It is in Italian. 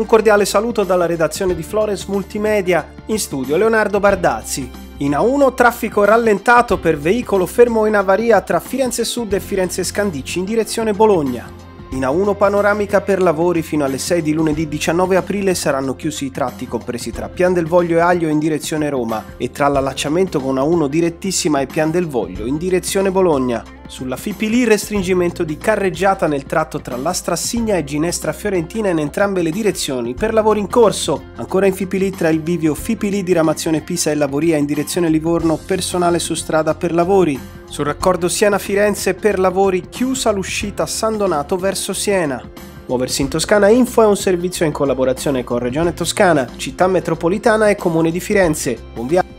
Un cordiale saluto dalla redazione di Flores Multimedia, in studio Leonardo Bardazzi. In A1 traffico rallentato per veicolo fermo in avaria tra Firenze Sud e Firenze Scandicci in direzione Bologna. In A1 panoramica per lavori fino alle 6 di lunedì 19 aprile saranno chiusi i tratti compresi tra Pian del Voglio e Aglio in direzione Roma e tra l'allacciamento con A1 direttissima e Pian del Voglio in direzione Bologna. Sulla Fipili restringimento di carreggiata nel tratto tra Lastrassigna e Ginestra Fiorentina in entrambe le direzioni per lavori in corso. Ancora in Fipili tra il bivio Fipili diramazione Pisa e Lavoria in direzione Livorno personale su strada per lavori. Sul raccordo Siena-Firenze per lavori chiusa l'uscita San Donato verso Siena. Muoversi in Toscana Info è un servizio in collaborazione con Regione Toscana, Città Metropolitana e Comune di Firenze. Buon viaggio!